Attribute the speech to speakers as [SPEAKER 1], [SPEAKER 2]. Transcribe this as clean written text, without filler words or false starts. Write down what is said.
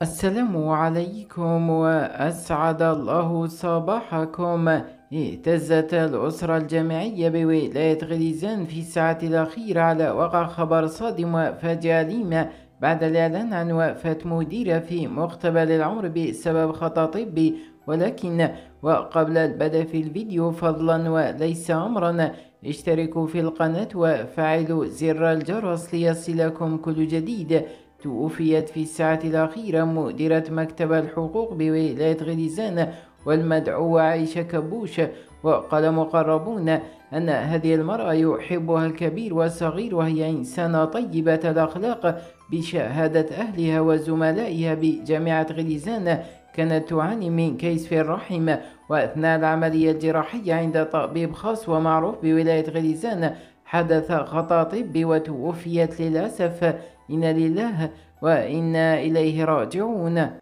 [SPEAKER 1] السلام عليكم وأسعد الله صباحكم. اهتزت الأسرة الجامعية بولاية غليزان في الساعة الأخيرة على وقع خبر صادم وفاجئ أليم بعد الإعلان عن وفاة مديرة في مقتبل العمر بسبب خطأ طبي. ولكن وقبل البدء في الفيديو فضلا وليس أمرا، اشتركوا في القناة وفعلوا زر الجرس ليصلكم كل جديد. توفيت في الساعة الأخيرة مديرة مكتب الحقوق بولاية غليزان والمدعوة عائشة كبوش. وقال مقربون أن هذه المرأة يحبها الكبير والصغير، وهي إنسانة طيبة الأخلاق بشهادة أهلها وزملائها بجامعة غليزان. كانت تعاني من كيس في الرحم، وأثناء العملية الجراحية عند طبيب خاص ومعروف بولاية غليزان حدث خطأ طبي وتوفيت للأسف. إنا لله وإنا إليه راجعون.